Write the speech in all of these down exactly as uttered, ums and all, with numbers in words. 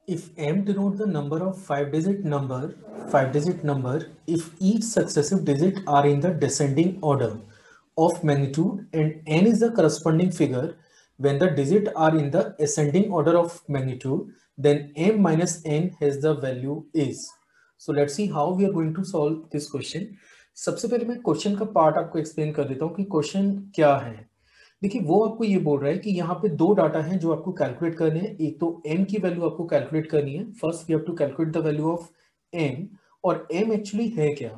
If m denote the number of five digit number five digit number if each successive digit are in the descending order of magnitude and n is the corresponding figure when the digit are in the ascending order of magnitude, then m minus n has the value is. So let's see how we are going to solve this question. सबसे पहले मैं question का part आपको explain कर देता हूँ कि question क्या है. देखिए वो आपको ये बोल रहा है कि यहाँ पे दो डाटा हैं जो आपको कैलकुलेट करने हैं. एक तो m की वैल्यू आपको कैलकुलेट करनी है. First we have to calculate the value of m. और m एक्चुअली है क्या?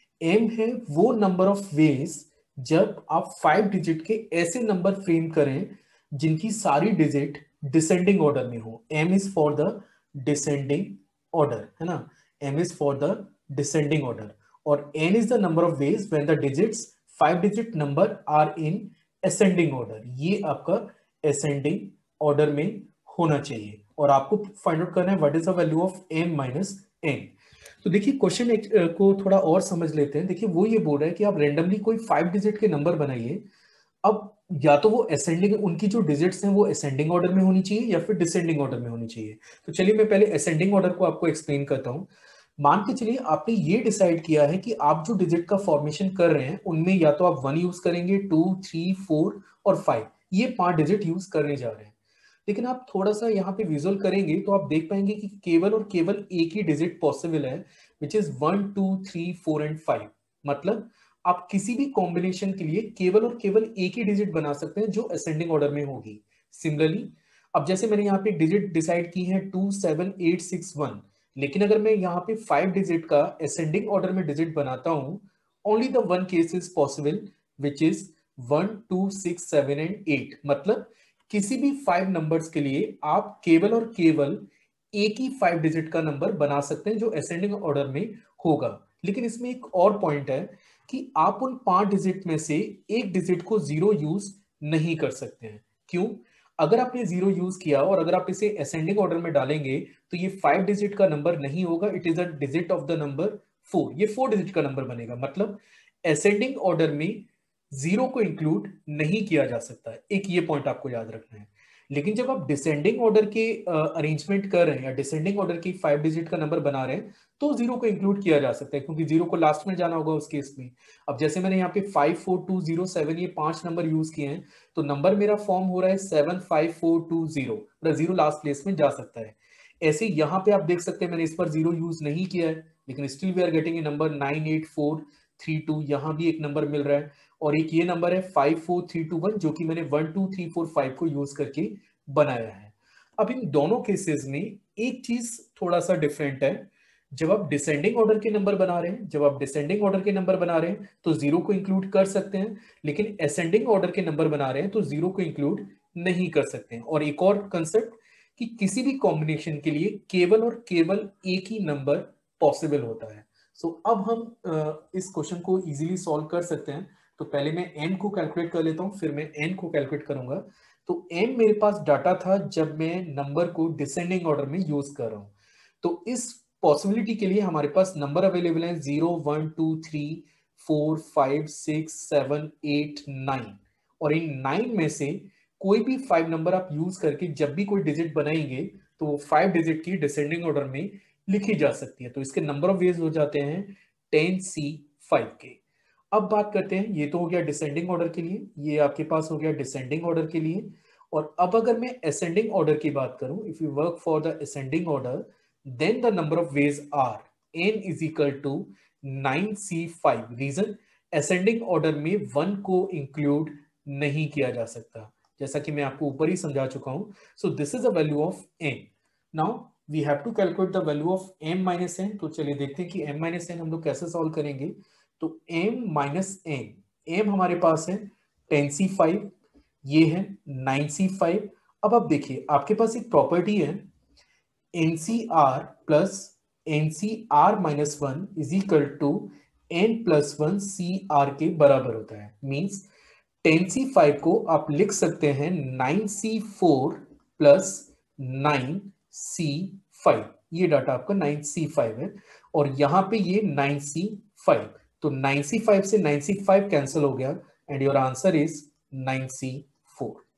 m है वो नंबर ऑफ वेज जब आप फाइव डिजिट के ऐसे नंबर फ्रेम करें जिनकी सारी डिजिट डिसेंडिंग ऑर्डर में हो. m is for the descending order, है ना. m is for the descending order और n is the number of ways when the digits five digit number are in ascending order. ये आपका ascending order में होना चाहिए और आपको फाइंड आउट करना है what is the value of m minus n. तो देखिए क्वेश्चन को थोड़ा और समझ लेते हैं. देखिए वो ये बोल रहा है कि आप रेंडमली कोई फाइव डिजिट के नंबर बनाइए. अब या तो वो असेंडिंग, उनकी जो डिजिट्स हैं वो असेंडिंग ऑर्डर में होनी चाहिए या फिर डिसेंडिंग ऑर्डर में होनी चाहिए. तो चलिए मैं पहले असेंडिंग ऑर्डर को आपको एक्सप्लेन करता हूं. मान के चलिए आपने ये डिसाइड किया है कि आप जो डिजिट का फॉर्मेशन कर रहे हैं उनमें या तो आप वन यूज करेंगे, टू, थ्री, फोर और फाइव, ये पांच डिजिट यूज करने जा रहे हैं. लेकिन आप थोड़ा सा यहाँ पे विजुअल करेंगे तो आप देख पाएंगे कि केवल और केवल एक ही डिजिट पॉसिबल है which is one, two, three, four and five. मतलब आप किसी भी कॉम्बिनेशन के लिए केवल और केवल एक ही डिजिट बना सकते हैं जो असेंडिंग ऑर्डर में होगी. सिमिलरली अब जैसे मैंने यहाँ पे डिजिट डिसाइड की है two, seven, eight, six, one, लेकिन अगर मैं यहाँ पे फाइव डिजिट का असेंडिंग ऑर्डर में डिजिट बनाता हूं, only the one case is possible which is one, two, six, seven and eight. मतलब किसी भी फाइव नंबर्स के लिए आप केवल और केवल एक ही फाइव डिजिट का नंबर बना सकते हैं जो असेंडिंग ऑर्डर में होगा. लेकिन इसमें एक और पॉइंट है कि आप उन पांच डिजिट में से एक डिजिट को जीरो यूज नहीं कर सकते हैं. क्यों? अगर आपने जीरो यूज किया और अगर आप इसे असेंडिंग ऑर्डर में डालेंगे तो ये फाइव डिजिट का नंबर नहीं होगा. It is a digit of the number four. ये फोर डिजिट का नंबर बनेगा. मतलब असेंडिंग ऑर्डर में जीरो को इंक्लूड नहीं किया जा सकता है. एक ये पॉइंट आपको याद रखना है. लेकिन जब आप डिसेंडिंग ऑर्डर के अरेंजमेंट uh, कर रहे हैं या डिसेंडिंग ऑर्डर की फाइव डिजिट का नंबर बना रहे हैं तो जीरो को इंक्लूड किया जा सकता है क्योंकि जीरो को लास्ट में जाना होगा उस केस में. अब जैसे मैंने यहाँ पे five, four, two, zero, seven ये पांच नंबर यूज किए हैं तो नंबर मेरा फॉर्म हो रहा है seven, five, four, two, zero. मतलब जीरो लास्ट प्लेस में जा सकता है. ऐसे यहाँ पे आप देख सकते हैं मैंने इस पर जीरो यूज नहीं किया है लेकिन still we are getting a number nine, eight, four, three, two. यहाँ भी एक नंबर मिल रहा है और एक ये नंबर है five, four, three, two, one जो कि मैंने one, two, three, four, five को यूज करके बनाया है. अब इन दोनों केसेस में एक चीज थोड़ा सा डिफरेंट है. जब आप डिसेंडिंग ऑर्डर के नंबर बना रहे हैं जब आप डिसेंडिंग ऑर्डर के नंबर बना रहे हैं तो जीरो को इंक्लूड कर सकते हैं, लेकिन असेंडिंग ऑर्डर के नंबर बना रहे हैं तो जीरो को इंक्लूड नहीं कर सकते हैं. और एक और कंसेप्ट कि किसी भी कॉम्बिनेशन के लिए केवल और केवल एक ही नंबर पॉसिबल होता है. सो so, अब हम इस क्वेश्चन को इजीली सॉल्व कर सकते हैं. तो पहले मैं m को कैलकुलेट कर लेता हूं, फिर मैं n को कैलकुलेट करूंगा. तो m मेरे पास डाटा था जब मैं नंबर को डिसेंडिंग ऑर्डर में यूज कर रहा हूं. तो इस पॉसिबिलिटी के लिए हमारे पास नंबर अवेलेबल है zero, one, two, three, four, five, six, seven, eight, nine. और इन नाइन में से कोई भी फाइव नंबर आप यूज करके जब भी कोई डिजिट बनाएंगे तो वो फाइव डिजिट की डिसेंडिंग ऑर्डर में लिखी जा सकती है. तो इसके नंबर ऑफ वेज हो जाते हैं टेन सी फाइव के. अब बात करते हैं, ये तो हो गया डिसेंडिंग ऑर्डर के लिए, ये आपके पास हो गया डिसेंडिंग ऑर्डर के लिए. और अब अगर मैं असेंडिंग ऑर्डर की बात करूं, if you work for the ascending order then the number of ways are n is equal to nine C five. Reason ascending order में वन को इंक्लूड नहीं किया जा सकता जैसा कि मैं आपको ऊपर ही समझा चुका हूं. So this is the value of n. Now we have to calculate the value of m minus n. तो चलिए देखते हैं कि m माइनस n हम लोग कैसे सॉल्व करेंगे. तो m माइनस n, m हमारे पास है टेन सी फाइव, ये है नाइन सी फाइव. अब आप देखिए आपके पास एक प्रॉपर्टी है N C R plus N C R minus one is equal to N plus one C R के बराबर होता है. मीन्स टेन सी फाइव को आप लिख सकते हैं nine C four plus nine C five. ये डाटा आपका नाइन सी फाइव है और यहां पे ये नाइन सी फाइव. तो नाइन सी फाइव से नाइन सी फाइव कैंसिल हो गया and your answer is nine C four.